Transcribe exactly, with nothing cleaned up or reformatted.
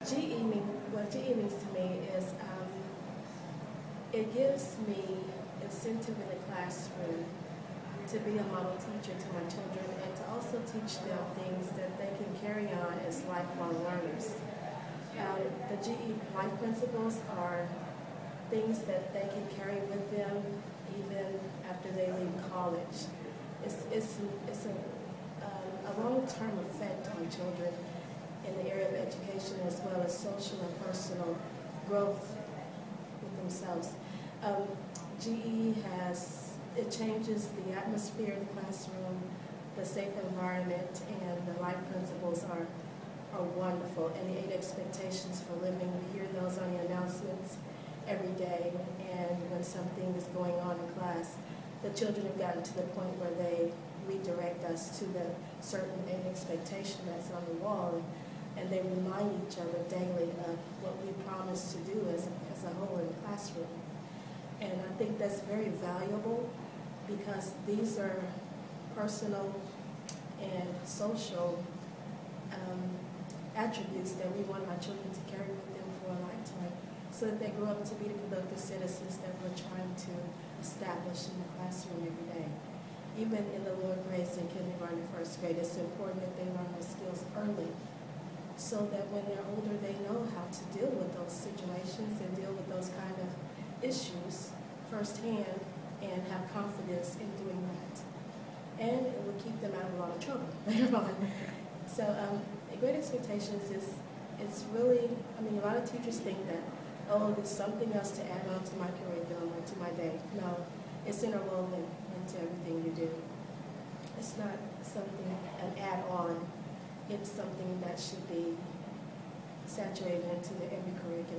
G E mean, what G E means to me is um, it gives me incentive in the classroom to be a model teacher to my children and to also teach them things that they can carry on as lifelong learners. Um, the G E life principles are things that they can carry with them even after they leave college. It's, it's, it's a, um, a long-term effect on children in the area of education as well as social and personal growth with themselves. Um, G E has, it changes the atmosphere in the classroom, the safe environment, and the life principles are, are wonderful. And the eight expectations for living, we hear those on the announcements every day, and when something is going on in class, the children have gotten to the point where they redirect us to the certain eight expectation that's on the wall, and they remind each other daily of what we promised to do as a, as a whole in the classroom. And I think that's very valuable because these are personal and social um, attributes that we want our children to carry with them for a lifetime, so that they grow up to be the productive citizens that we're trying to establish in the classroom every day. Even in the lower grades in kindergarten and first grade, it's important that they learn those skills early so that when they're older, they know how to deal with those situations and deal with those kind of issues firsthand and have confidence in doing that. And it will keep them out of a lot of trouble later on. So um, Great Expectations is, it's really, I mean, a lot of teachers think that, oh, there's something else to add on to my curriculum or to my day. No, it's interwoven into everything you do. It's not something, an add-on. It's something that should be saturated into the, every curriculum.